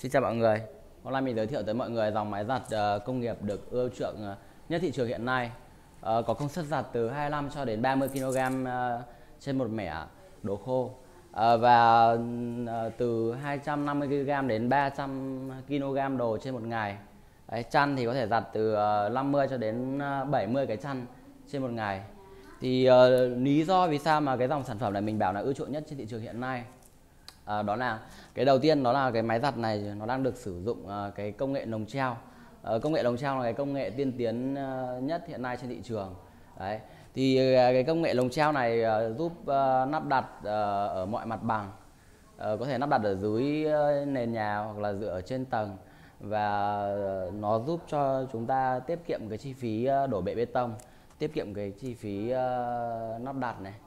Xin chào mọi người. Hôm nay mình giới thiệu tới mọi người dòng máy giặt công nghiệp được ưa chuộng nhất thị trường hiện nay. Có công suất giặt từ 25 cho đến 30 kg trên một mẻ đồ khô, và từ 250 kg đến 300 kg đồ trên một ngày. Đấy, chăn thì có thể giặt từ 50 cho đến 70 cái chăn trên một ngày. Thì lý do vì sao mà cái dòng sản phẩm này mình bảo là ưa chuộng nhất trên thị trường hiện nay, đó là cái đầu tiên, đó là cái máy giặt này nó đang được sử dụng cái công nghệ nồng treo. Công nghệ nồng treo là cái công nghệ tiên tiến nhất hiện nay trên thị trường. Đấy, thì cái công nghệ nồng treo này giúp lắp đặt ở mọi mặt bằng, có thể lắp đặt ở dưới nền nhà hoặc là dựa ở trên tầng, và nó giúp cho chúng ta tiết kiệm cái chi phí đổ bê bê tông, tiết kiệm cái chi phí lắp đặt này.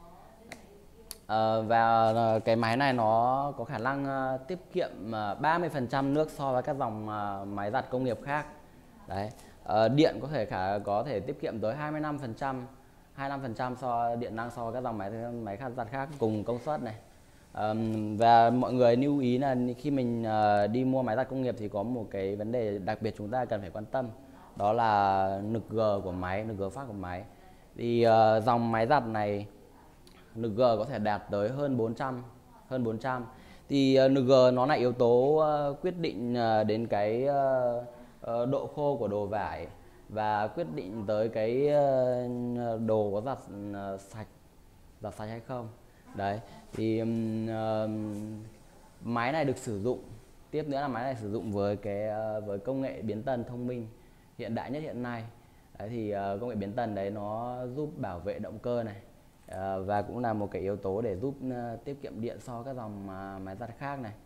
Và cái máy này nó có khả năng tiết kiệm 30% nước so với các dòng máy giặt công nghiệp khác. Đấy, điện có thể tiết kiệm tới 25% điện năng so với các dòng máy giặt khác cùng công suất này. Và mọi người lưu ý là khi mình đi mua máy giặt công nghiệp thì có một cái vấn đề đặc biệt chúng ta cần phải quan tâm, đó là lực G của máy, lực G phát của máy. Thì dòng máy giặt này lực G có thể đạt tới hơn 400. Thì lực G nó là yếu tố quyết định đến cái độ khô của đồ vải, và quyết định tới cái đồ có giặt sạch hay không. Đấy, thì máy này được sử dụng, tiếp nữa là máy này sử dụng với công nghệ biến tần thông minh hiện đại nhất hiện nay. Đấy, thì công nghệ biến tần đấy nó giúp bảo vệ động cơ này, và cũng là một cái yếu tố để giúp tiết kiệm điện so với các dòng máy giặt khác này.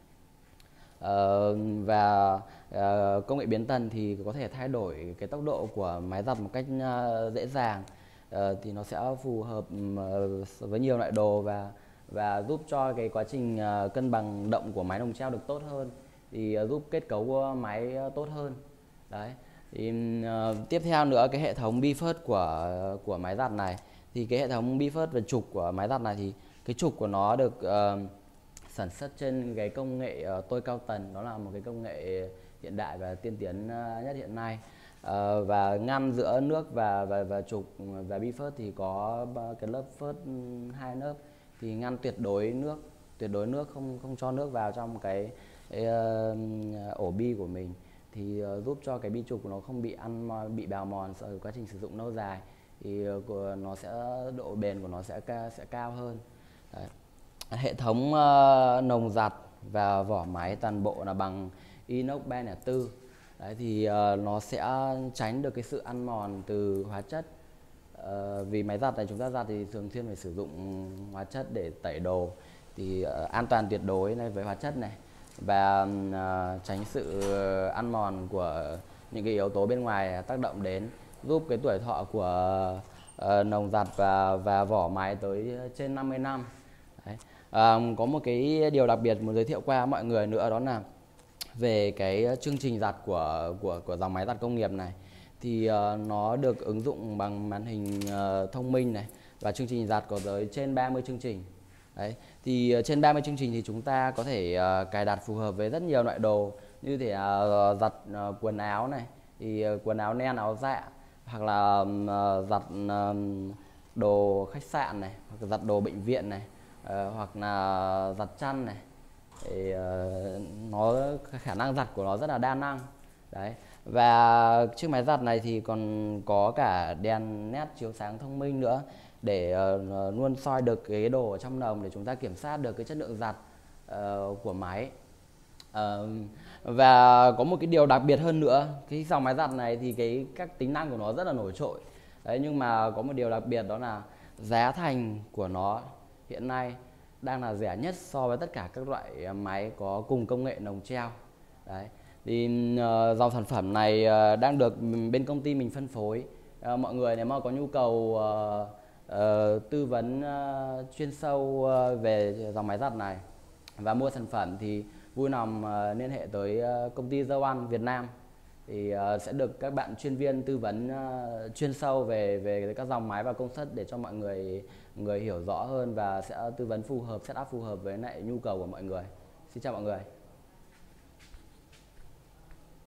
Và công nghệ biến tần thì có thể thay đổi cái tốc độ của máy giặt một cách dễ dàng, thì nó sẽ phù hợp với nhiều loại đồ, và giúp cho cái quá trình cân bằng động của máy nồng treo được tốt hơn, thì giúp kết cấu máy tốt hơn. Đấy, thì tiếp theo nữa, cái hệ thống BeFirst của máy giặt này, thì cái hệ thống BeFirst và trục của máy giặt này, thì cái trục của nó được sản xuất trên cái công nghệ tôi cao tần. Đó là một cái công nghệ hiện đại và tiên tiến nhất hiện nay. Và ngăn giữa nước và trục và BeFirst thì có cái lớp phớt 2 lớp, thì ngăn tuyệt đối nước, không cho nước vào trong cái ổ bi của mình, thì giúp cho cái bi trục của nó không bị bào mòn sau quá trình sử dụng lâu dài, thì nó sẽ độ bền của nó sẽ cao hơn. Đấy. Hệ thống nồng giặt và vỏ máy toàn bộ là bằng inox 304. Đấy, thì nó sẽ tránh được cái sự ăn mòn từ hóa chất. Vì máy giặt này chúng ta giặt thì thường xuyên phải sử dụng hóa chất để tẩy đồ, thì an toàn tuyệt đối này với hóa chất này, và tránh sự ăn mòn của những cái yếu tố bên ngoài tác động đến, giúp cái tuổi thọ của nồng giặt và vỏ máy tới trên 50 năm. Đấy. Có một cái điều đặc biệt muốn giới thiệu qua mọi người nữa, đó là về cái chương trình giặt của dòng máy giặt công nghiệp này, thì nó được ứng dụng bằng màn hình thông minh này, và chương trình giặt có tới trên 30 chương trình. Đấy, thì trên 30 chương trình thì chúng ta có thể cài đặt phù hợp với rất nhiều loại đồ, như thể giặt quần áo này, thì quần áo len, áo dạ, hoặc là giặt đồ khách sạn này, hoặc giặt đồ bệnh viện này, hoặc là giặt chăn này. Thì nó khả năng giặt của nó rất là đa năng. Đấy, và chiếc máy giặt này thì còn có cả đèn LED chiếu sáng thông minh nữa, để luôn soi được cái đồ ở trong nòng, để chúng ta kiểm soát được cái chất lượng giặt của máy. Và có một cái điều đặc biệt hơn nữa, cái dòng máy giặt này thì các tính năng của nó rất là nổi trội. Đấy, nhưng mà có một điều đặc biệt, đó là giá thành của nó hiện nay đang là rẻ nhất so với tất cả các loại máy có cùng công nghệ nồng treo. Đấy, thì dòng sản phẩm này đang được bên công ty mình phân phối. Mọi người nếu mà có nhu cầu tư vấn chuyên sâu về dòng máy giặt này và mua sản phẩm, thì vui lòng liên hệ tới công ty The1 Việt Nam, thì sẽ được các bạn chuyên viên tư vấn chuyên sâu về các dòng máy và công suất, để cho mọi người hiểu rõ hơn, và sẽ tư vấn phù hợp, setup phù hợp với lại nhu cầu của mọi người. Xin chào mọi người.